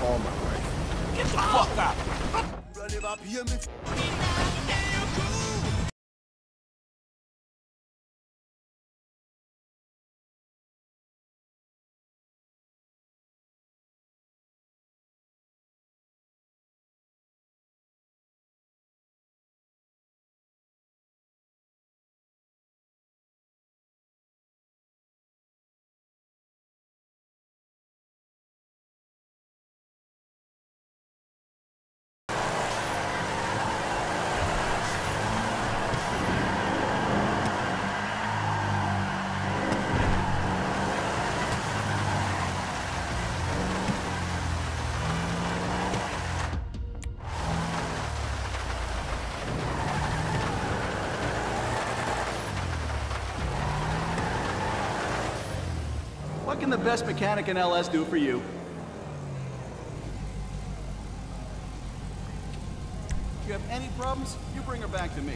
all my life. Get the fuck out! What can the best mechanic in LS do for you? If you have any problems, you bring her back to me.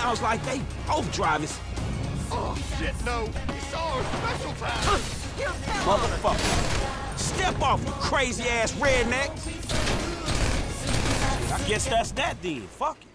Sounds like they both drivers. Oh, shit, no. It's our special time. Motherfucker. Step off, you crazy-ass redneck. I guess that's that then. Fuck it.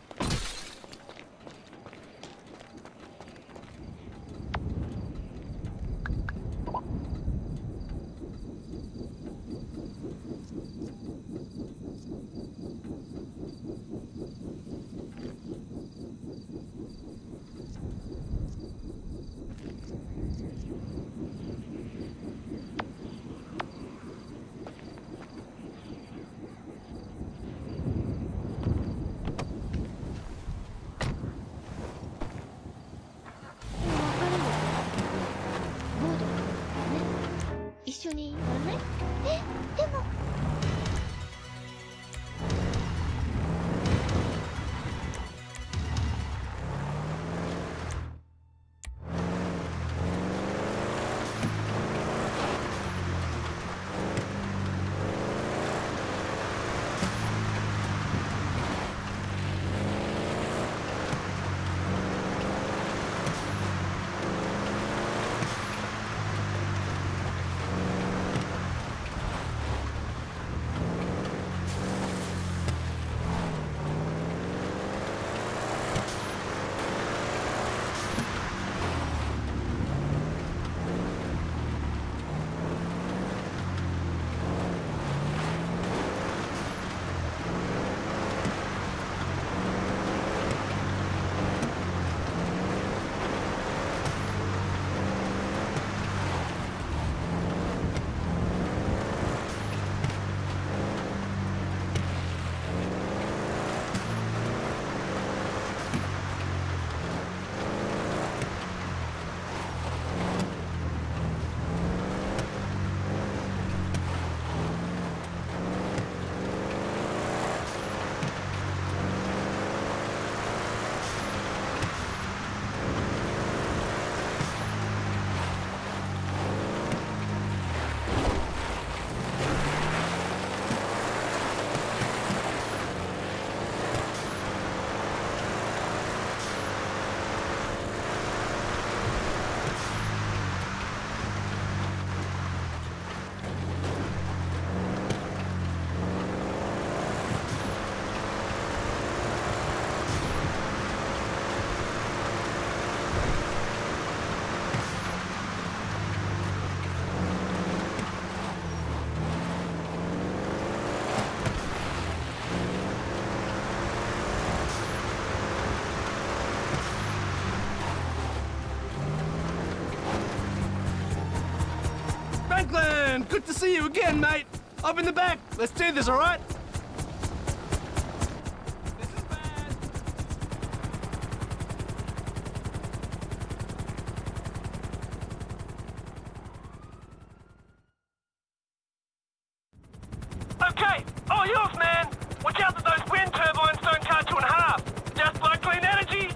Franklin! Good to see you again, mate. Up in the back. Let's do this, all right? This is bad. Okay, all yours, man. Watch out that those wind turbines don't cut you in half. Just like clean energy.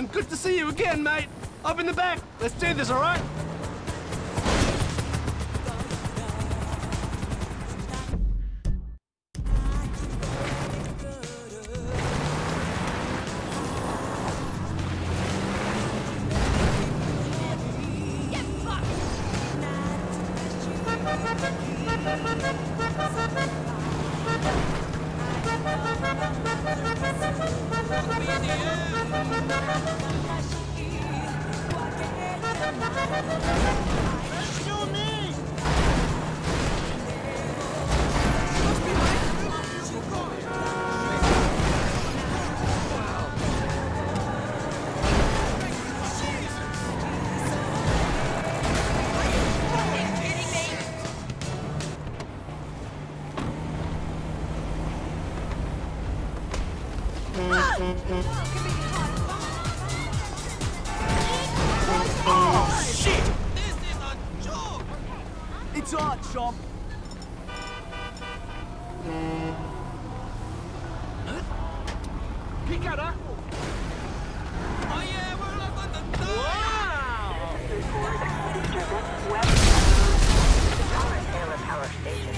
man. Good to see you again, mate. Up in the back. Let's do this, all right? Oh, shit! It's on, chump. ¿Qué carajo? Power station.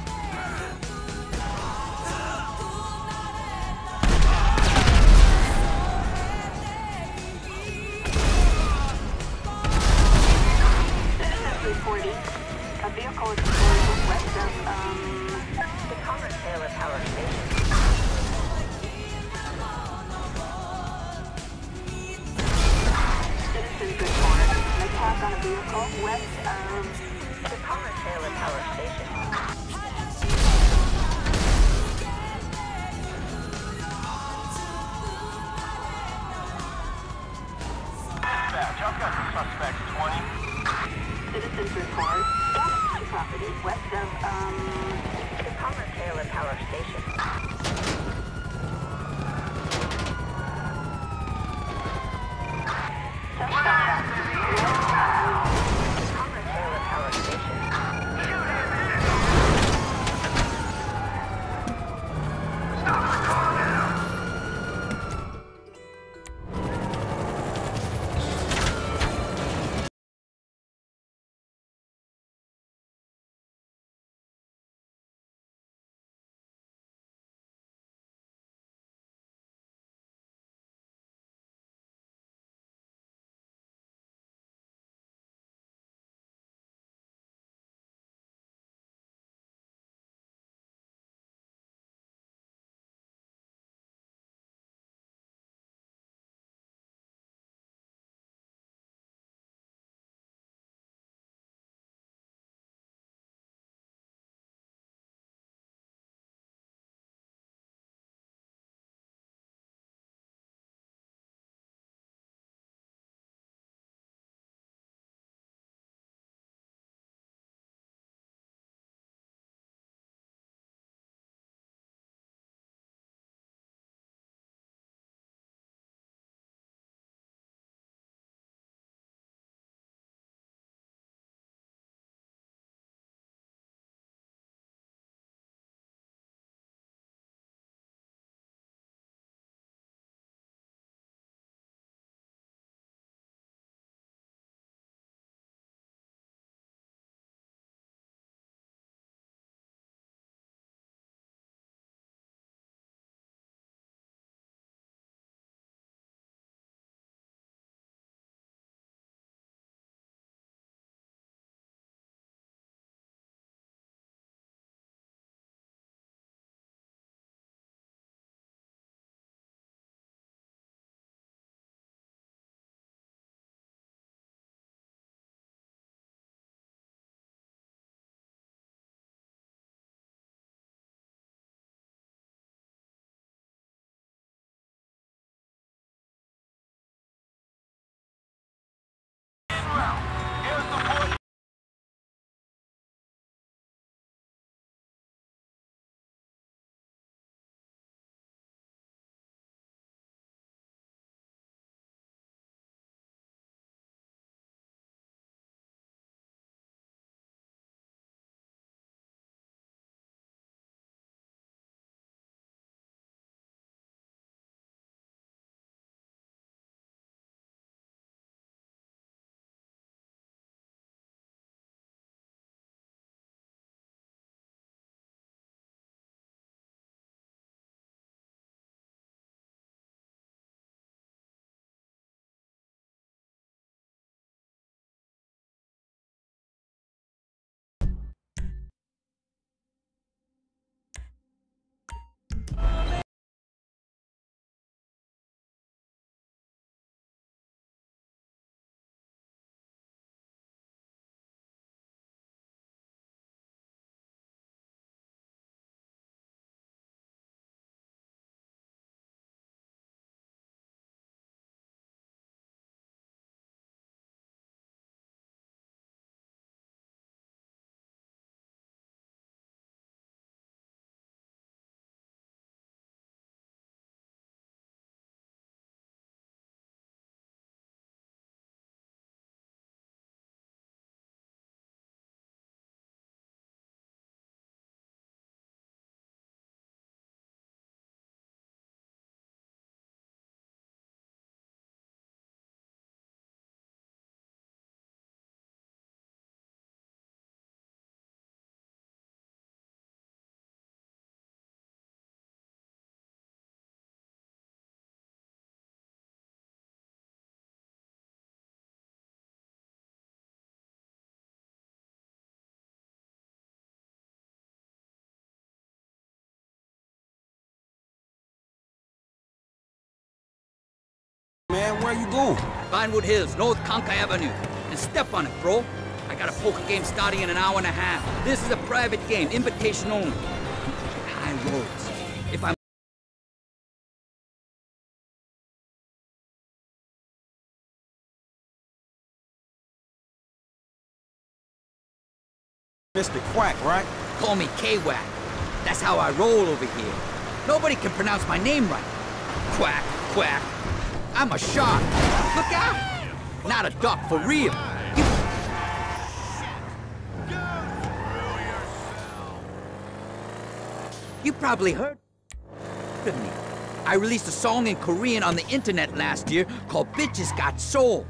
Reporting. A vehicle is reported west of, the Commerce Taylor Power Station. Citizen Good Morning. An attack on a vehicle west of the Commerce Taylor Power Station. I've got the suspect 20. Citizens report damage to property west of, the Commerce Taylor Power Station. are you going? Vinewood Hills, North Conca Avenue. And step on it, bro. I got a poker game starting in an hour and a half. This is a private game, invitation only. High roads. If I'm... Mr. Quack, right? Call me K-Wack. That's how I roll over here. Nobody can pronounce my name right. Quack, quack. I'm a shark. Look out! Not a duck, for real. You probably heard of me. I released a song in Korean on the internet last year called Bitches Got Soul.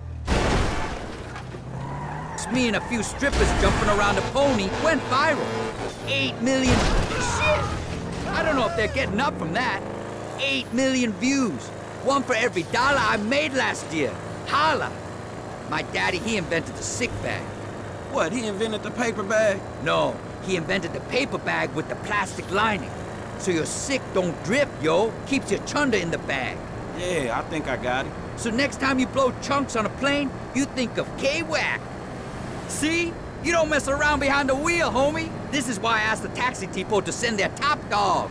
It's me and a few strippers jumping around a pony went viral. 8 million... Shit! I don't know if they're getting up from that. 8 million views. One for every dollar I made last year. Holla! My daddy, he invented the sick bag. What, he invented the paper bag? No, he invented the paper bag with the plastic lining. So your sick don't drip, yo. Keeps your chunder in the bag. Yeah, I think I got it. So next time you blow chunks on a plane, you think of K-Wack. See? You don't mess around behind the wheel, homie. This is why I asked the taxi tipo to send their top dog.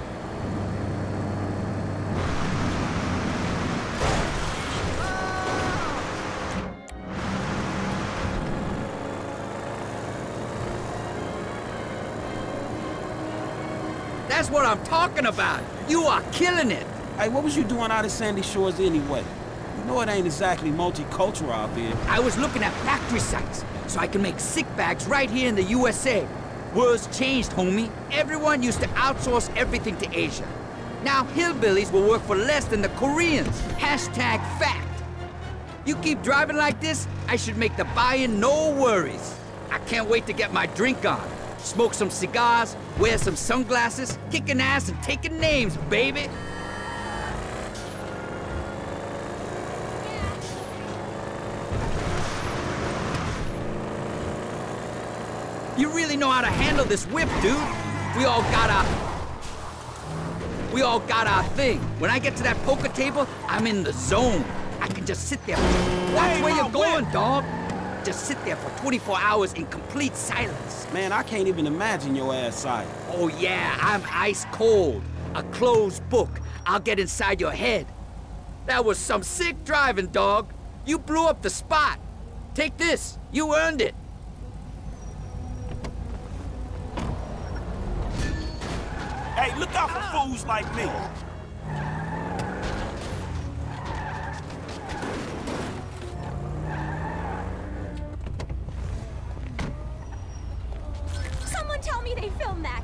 That's what I'm talking about. You are killing it. Hey, what was you doing out of Sandy Shores anyway? You know it ain't exactly multicultural out there. I was looking at factory sites, so I can make sick bags right here in the USA. World's changed, homie. Everyone used to outsource everything to Asia. Now hillbillies will work for less than the Koreans. Hashtag fact. You keep driving like this, I should make the buy-in no worries. I can't wait to get my drink on. Smoke some cigars, wear some sunglasses, kicking ass and taking names, baby. You really know how to handle this whip, dude. We all got our thing. When I get to that poker table, I'm in the zone. I can just sit there. Watch where you're going, dog. Just sit there for 24 hours in complete silence. Man, I can't even imagine your ass side. Oh yeah, I'm ice cold. A closed book. I'll get inside your head. That was some sick driving, dog. You blew up the spot. Take this. You earned it. Hey, look out for fools like me. Someone tell me they filmed that.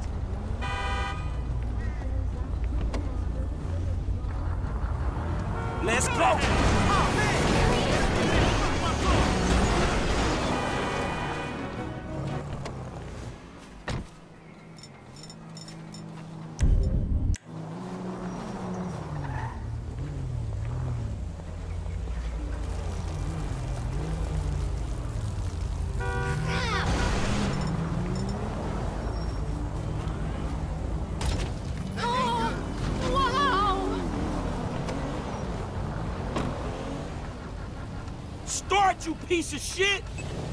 Let's go. Start, you piece of shit!